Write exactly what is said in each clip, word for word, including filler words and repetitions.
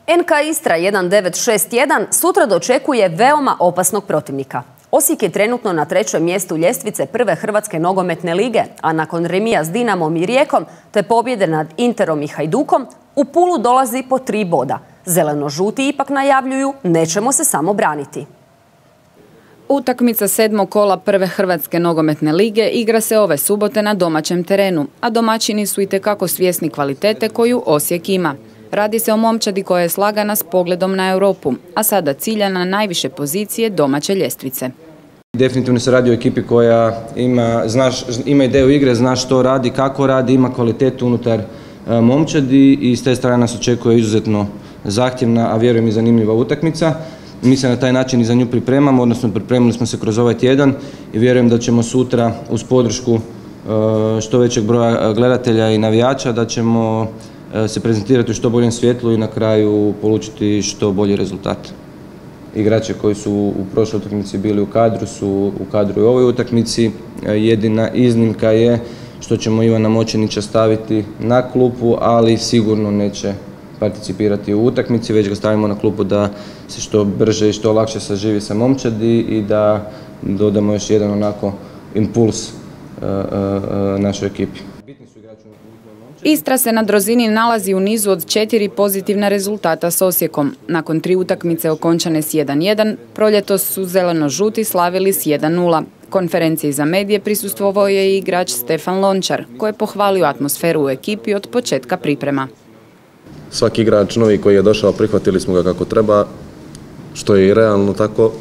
en ka Istra jedan devet šest jedan sutra dočekuje veoma opasnog protivnika. Osijek je trenutno na trećem mjestu ljestvice prve Hrvatske nogometne lige, a nakon remija s Dinamom i Rijekom te pobjede nad Interom i Hajdukom, u Pulu dolazi po tri boda. Zeleno-žuti ipak najavljuju nećemo se samo braniti. Utakmica sedmog kola prve Hrvatske nogometne lige igra se ove subote na domaćem terenu, a domaćini su itekako svjesni kvalitete koju Osijek ima. Radi se o momčadi koja je slagana s pogledom na Europu, a sada cilja na najviše pozicije domaće ljestvice. Definitivno se radi o ekipi koja ima, znaš, ima ideju igre, zna što radi, kako radi, ima kvalitetu unutar momčadi i s te strane nas očekuje izuzetno zahtjevna, a vjerujem i zanimljiva utakmica. Mi se na taj način i za nju pripremamo, odnosno pripremili smo se kroz ovaj tjedan i vjerujem da ćemo sutra uz podršku što većeg broja gledatelja i navijača da ćemo se prezentirati u što boljem svjetlu i na kraju polučiti što bolji rezultat. Igrači koji su u prošloj utakmici bili u kadru su u kadru i u ovoj utakmici. Jedina iznimka je što ćemo Ivana Močenića staviti na klupu, ali sigurno neće participirati u utakmici, već ga stavimo na klupu da se što brže i što lakše saživi sa momčadi i da dodamo još jedan onako impuls našoj ekipi. Istra se na drozini nalazi u nizu od četiri pozitivna rezultata s Osijekom. Nakon tri utakmice okončane s jedan jedan, proljetos su zeleno-žuti slavili s jedan nula. Konferenciji za medije prisustvovao je i igrač Stefan Lončar, koji je pohvalio atmosferu u ekipi od početka priprema. Svaki igrač novi koji je došao, prihvatili smo ga kako treba, što je i realno tako.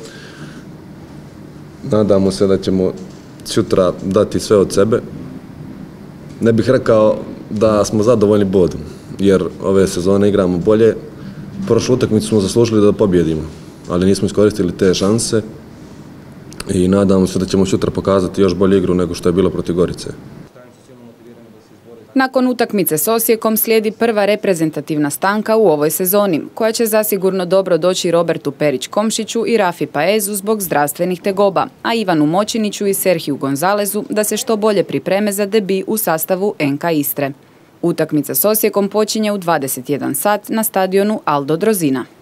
Nadamo se da ćemo sutra dati sve od sebe. Ne bih rekao da smo zadovoljni bodom, jer ove sezone igramo bolje. Prošlu utakmicu smo zaslužili da pobjedimo, ali nismo iskoristili te šanse i nadamo se da ćemo sutra pokazati još bolju igru nego što je bilo protiv Gorice. Nakon utakmice s Osijekom slijedi prva reprezentativna stanka u ovoj sezoni, koja će zasigurno dobro doći Robertu Perić-Komšiću i Rafi Paezu zbog zdravstvenih tegoba, a Ivanu Močiniću i Serhiju Gonzalezu da se što bolje pripreme za debi u sastavu en ka Istre. Utakmica s Osijekom počinje u dvadeset jedan sat na stadionu Aldo Drozina.